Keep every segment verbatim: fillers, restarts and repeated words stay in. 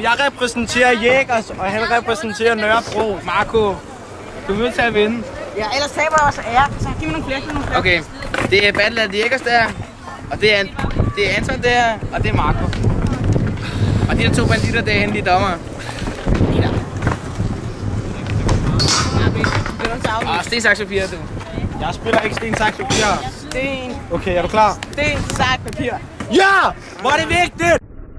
jeg repræsenterer Jægers, og han repræsenterer Nørrebro. Marco, du er nødt til at vinde. Ja, ellers taber jeg også ære. Så giv mig nogle flere, giv mig nogle flere. Okay, det er Battle af Jægers der, og det er, det er Anton der, og det er Marco. Og de der to banditter, det er henne, de dommer. Og sten, saks, papir, du. Jeg spiller ikke sten, saks, papir. Sten. Okay, er du klar? Sten, saks, papir. Ja! Hvor er det vigtigt!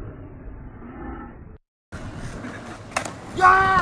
Ja!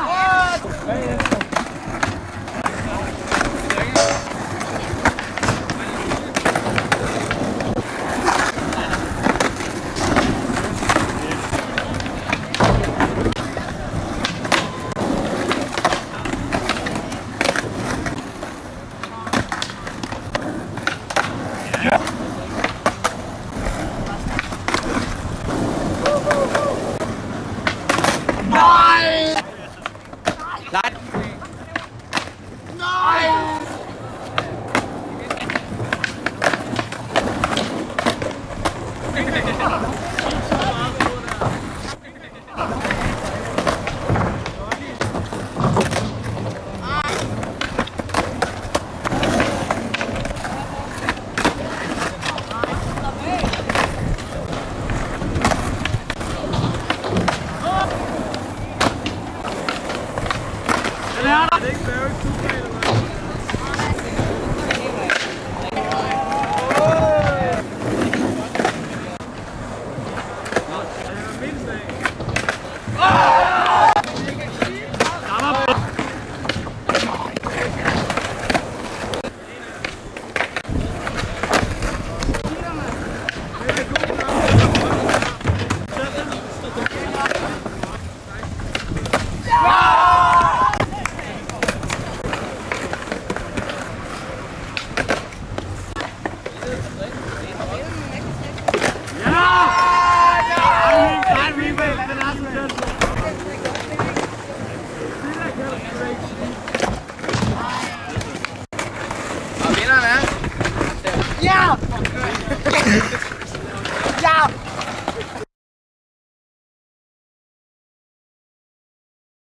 Og vinderen er... Ja!